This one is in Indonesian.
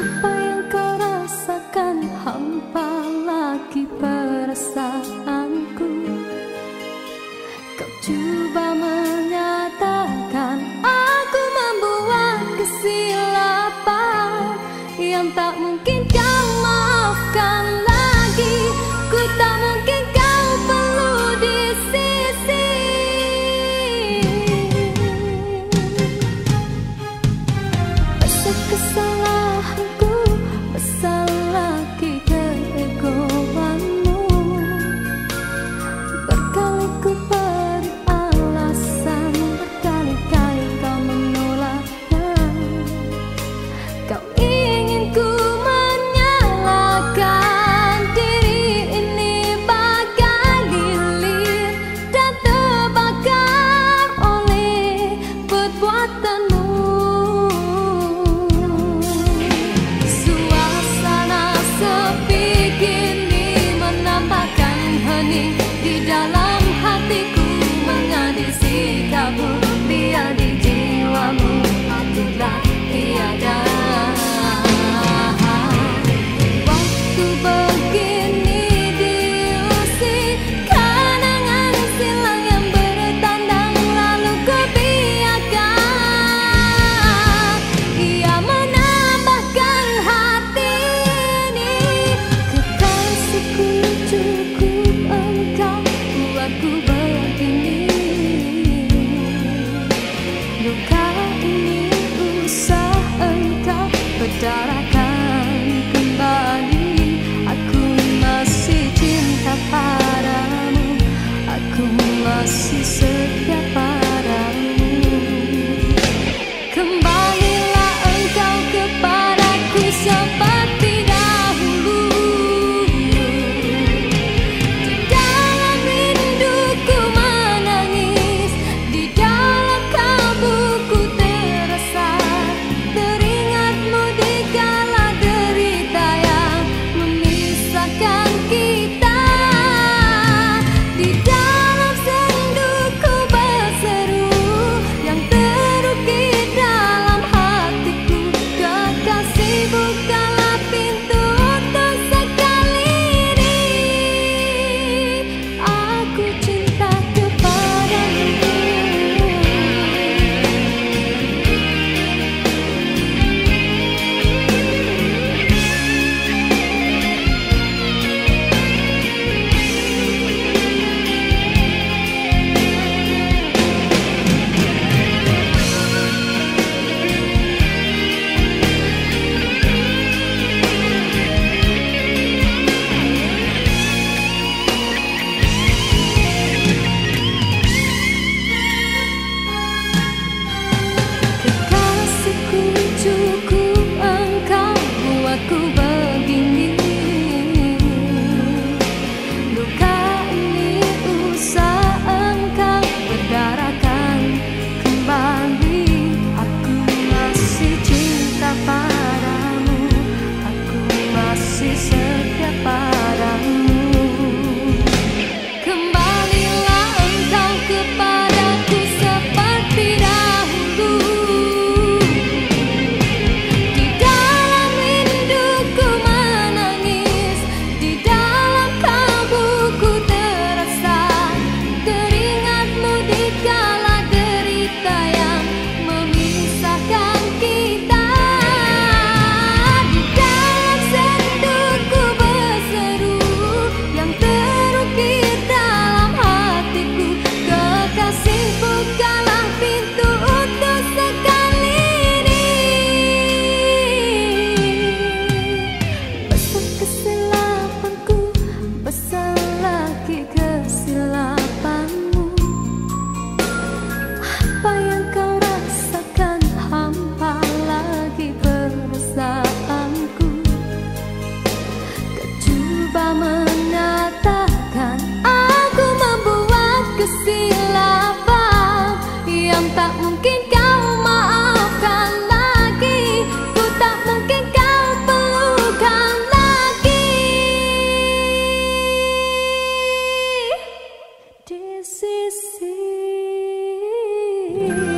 Apa yang kau rasakan, hampa lagi perasaanku. Kau coba menyatakan aku membuat kesilapan yang tak mungkin kau maafkan lagi. Ku tak mungkin kau perlu di sisi. Besar kesalahanku, besar lagi keegoanmu. Berkali ku beri alasan, berkali-kali kau menolaknya. Kau ingin ku menyalahkan diri ini bagai lilin dan terbakar oleh perbuatanmu. Suasana sepi kini menambahkan hening di dalam hatiku, mengadi sikapmu biar di jiwamu akulah tiada. Waktu begini diusik kenangan silam yang bertandang, lalu ku biarkan ia menambahkan hati ini. Kekasihku, cukup engkau buatku begini. Luka ini usah engkau berdarakan kembali. Aku masih cinta padamu, aku masih setia padamu. Kembalilah engkau kepadaku seperti dahulu. Di dalam rinduku menangis, di dalam kalbuku terasa teringatmu di kala derita yang memisahkan kita. Di dalam senduku berseru yang terukir dalam hatiku, kekasih bukalah pintu untuk sekali ini. Aku cinta kepadamu. Kekasihku, cukup engkau buatku begini. Luka ini usah engkau berdarakan kembali. Aku masih cinta padamu, aku masih setia padamu. Kembalilah engkau kepadaku seperti dahulu. Di dalam rinduku menangis, di dalam kalbuku terasa teringatmu di kala derita yang memisahkan kita. Di dalam senduku berseru yang terukir dalam hatiku, kekasih bukalah pintu untuk sekali ini. Besar kesilapanku, besar lagi kesilapanmu. Apa yang kau rasakan, hampa lagi perasaanku. Kau coba menyatakan aku membuat kesilapan yang tak mungkin kau maafkan lagi. Ku tak mungkin kau perlukan lagi di sisi.